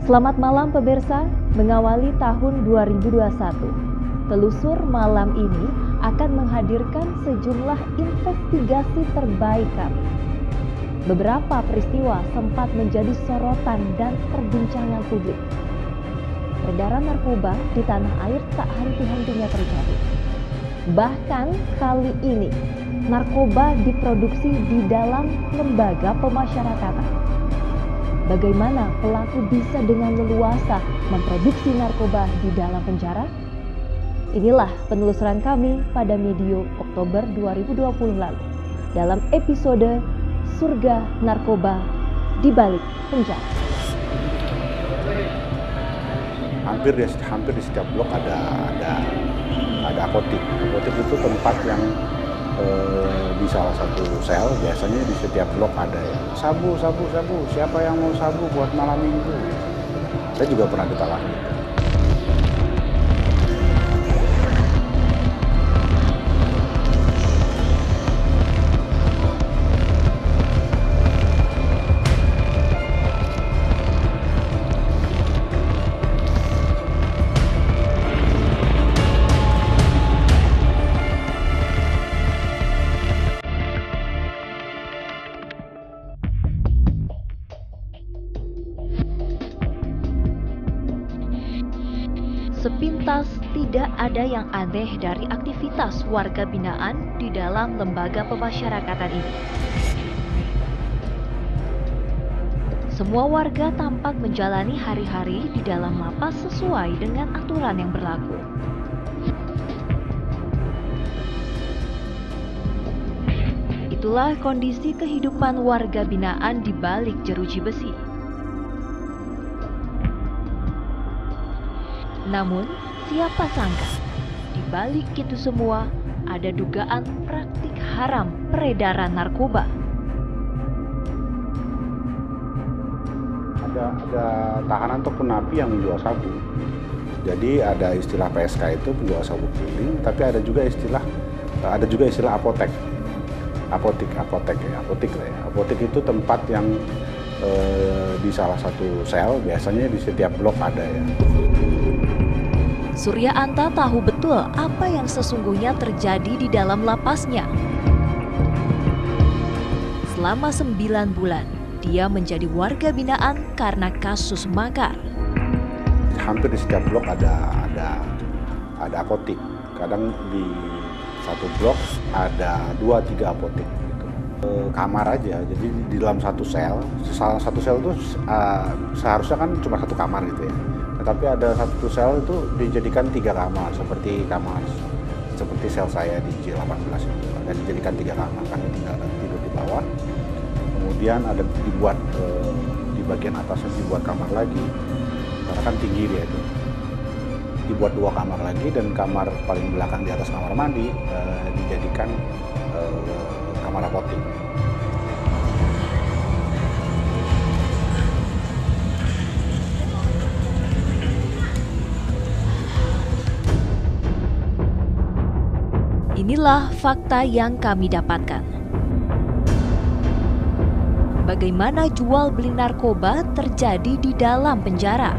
Selamat malam pemirsa, mengawali tahun 2021. Telusur malam ini akan menghadirkan sejumlah investigasi terbaik kami. Beberapa peristiwa sempat menjadi sorotan dan perbincangan publik. Peredaran narkoba di tanah air tak henti-hentinya terjadi. Bahkan kali ini, narkoba diproduksi di dalam lembaga pemasyarakatan. Bagaimana pelaku bisa dengan leluasa memproduksi narkoba di dalam penjara? Inilah penelusuran kami pada medio Oktober 2020 lalu dalam episode Surga Narkoba di Balik Penjara. Hampir di setiap blok ada apotik. Apotik itu tempat yang di salah satu sel, biasanya di setiap blok ada ya, sabu, siapa yang mau sabu buat malam minggu. Saya juga pernah ditawari. Sepintas tidak ada yang aneh dari aktivitas warga binaan di dalam lembaga pemasyarakatan ini. Semua warga tampak menjalani hari-hari di dalam lapas sesuai dengan aturan yang berlaku. Itulah kondisi kehidupan warga binaan di balik jeruji besi. Namun, siapa sangka, di balik itu semua ada dugaan praktik haram peredaran narkoba. Ada tahanan ataupun napi yang menjual sabu. Jadi ada istilah PSK itu penjual sabu keliling, tapi ada juga istilah apotek. Apotik lah ya. Apotik itu tempat yang di salah satu sel, biasanya di setiap blok ada ya. Surya Anta tahu betul apa yang sesungguhnya terjadi di dalam lapasnya. Selama 9 bulan, dia menjadi warga binaan karena kasus makar. Hampir di setiap blok ada apotik. Kadang di satu blok ada 2-3 apotik. Gitu. Kamar aja, jadi di dalam satu sel itu seharusnya kan cuma satu kamar gitu ya. Tapi ada satu sel itu dijadikan 3 kamar, seperti sel saya di J18 itu. Ada dijadikan 3 kamar, kami tinggal tidur di bawah. Kemudian ada dibuat di bagian atasnya dibuat kamar lagi, karena kan tinggi dia itu. Dibuat 2 kamar lagi, dan kamar paling belakang di atas kamar mandi dijadikan kamar apotik. Inilah fakta yang kami dapatkan. Bagaimana jual beli narkoba terjadi di dalam penjara.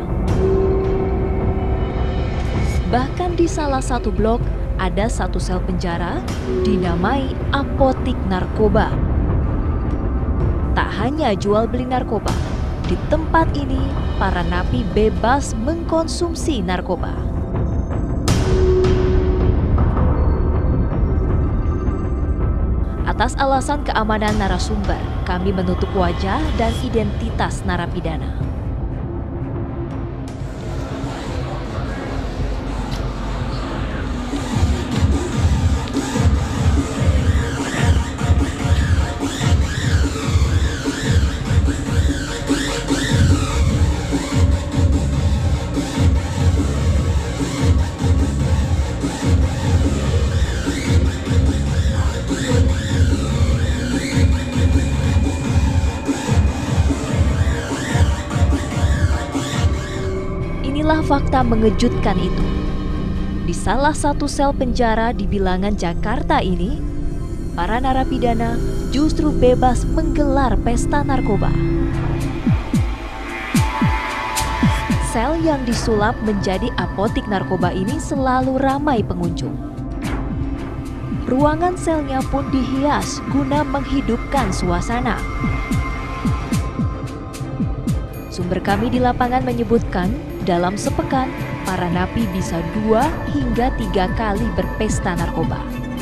Bahkan di salah satu blok ada satu sel penjara dinamai apotik narkoba. Tak hanya jual beli narkoba, di tempat ini para napi bebas mengkonsumsi narkoba. Atas alasan keamanan narasumber, kami menutup wajah dan identitas narapidana. Inilah fakta mengejutkan itu. Di salah satu sel penjara di Bilangan, Jakarta ini, para narapidana justru bebas menggelar pesta narkoba. sel yang disulap menjadi apotik narkoba ini selalu ramai pengunjung. Ruangan selnya pun dihias guna menghidupkan suasana. Sumber kami di lapangan menyebutkan, dalam sepekan, para napi bisa 2 hingga 3 kali berpesta narkoba.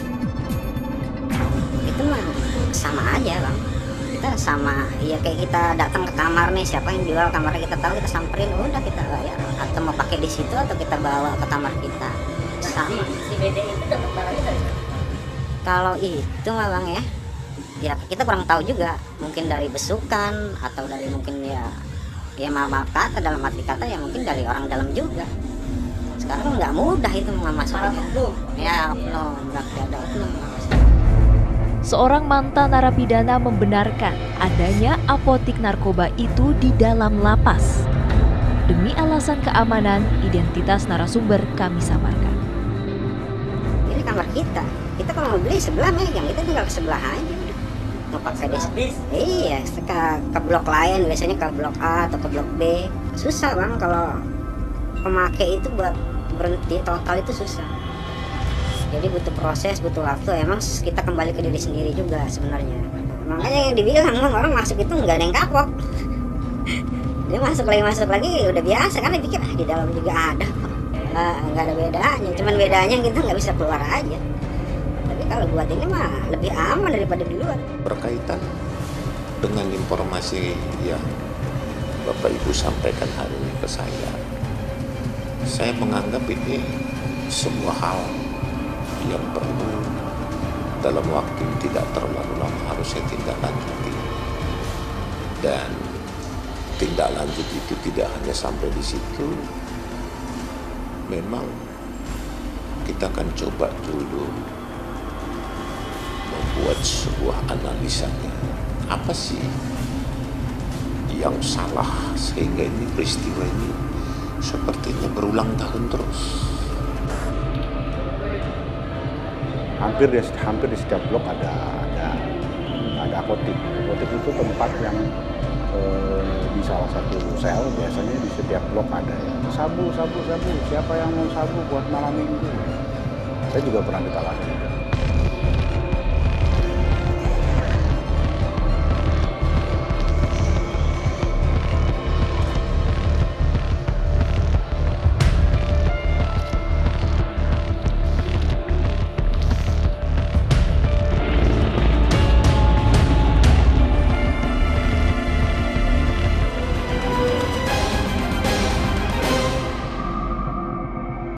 Itu mah sama aja bang, kita sama ya kayak kita datang ke kamar nih, siapa yang jual kamarnya kita tahu, kita samperin, udah kita bayar, atau mau pakai di situ atau kita bawa ke kamar kita, sama. Si BD itu dapat barangnya dari mana? Kalau itu mah bang ya kita kurang tahu juga, mungkin dari besukan atau dari mungkin ya maaf kata, dalam arti kata ya mungkin dari orang dalam juga. Sekarang nggak mudah itu masuknya. Ya oknum, nggak ada oknum. Seorang mantan narapidana membenarkan adanya apotik narkoba itu di dalam lapas. Demi alasan keamanan, identitas narasumber kami samarkan. Ini kamar kita kalau mau beli sebelah megang, kita tinggal ke sebelah aja. Mau pakai iya, ke blok lain, biasanya ke blok A atau ke blok B. Susah bang, kalau pemakai itu buat berhenti total itu susah. Jadi butuh proses, butuh waktu. Emang kita kembali ke diri sendiri juga sebenarnya. Makanya yang dibilang orang masuk itu nggak ada yang kapok. Dia masuk lagi udah biasa kan, dia pikir di dalam juga ada. Nggak ada bedanya, cuman bedanya kita nggak bisa keluar aja. Tapi kalau buat ini mah lebih aman daripada di luar. Berkaitan dengan informasi yang Bapak Ibu sampaikan hari ini ke saya menganggap ini sebuah hal yang perlu dalam waktu tidak terlalu lama harusnya tindak lanjuti. Dan tindak lanjut itu tidak hanya sampai di situ. Memang kita akan coba dulu membuat sebuah analisanya. Apa sih yang salah sehingga ini peristiwa ini sepertinya berulang tahun terus? Hampir di setiap blok ada apotik. Apotik itu tempat yang di salah satu sel, biasanya di setiap blok ada sabu. Siapa yang mau sabu buat malam minggu? Saya juga pernah ditawari.